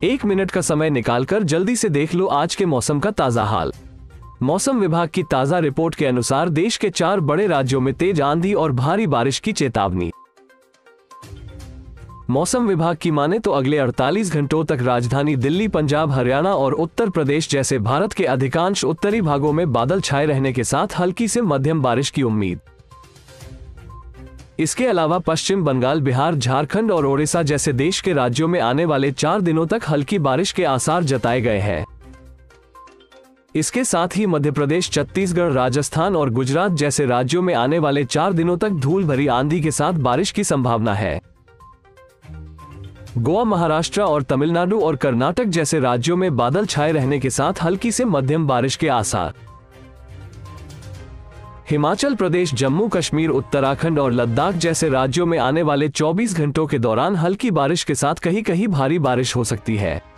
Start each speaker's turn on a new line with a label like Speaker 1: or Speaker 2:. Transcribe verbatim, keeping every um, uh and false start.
Speaker 1: एक मिनट का समय निकालकर जल्दी से देख लो आज के मौसम का ताजा हाल। मौसम विभाग की ताजा रिपोर्ट के अनुसार देश के चार बड़े राज्यों में तेज आंधी और भारी बारिश की चेतावनी। मौसम विभाग की माने तो अगले अड़तालीस घंटों तक राजधानी दिल्ली, पंजाब, हरियाणा और उत्तर प्रदेश जैसे भारत के अधिकांश उत्तरी भागों में बादल छाए रहने के साथ हल्की से मध्यम बारिश की उम्मीद। इसके अलावा पश्चिम बंगाल, बिहार, झारखंड और ओडिशा जैसे देश के राज्यों में आने वाले चार दिनों तक हल्की बारिश के आसार जताए गए हैं। इसके साथ ही मध्य प्रदेश, छत्तीसगढ़, राजस्थान और गुजरात जैसे राज्यों में आने वाले चार दिनों तक धूल भरी आंधी के साथ बारिश की संभावना है। गोवा, महाराष्ट्र और तमिलनाडु और कर्नाटक जैसे राज्यों में बादल छाए रहने के साथ हल्की से मध्यम बारिश के आसार। हिमाचल प्रदेश, जम्मू कश्मीर, उत्तराखंड और लद्दाख जैसे राज्यों में आने वाले चौबीस घंटों के दौरान हल्की बारिश के साथ कहीं कहीं भारी बारिश हो सकती है।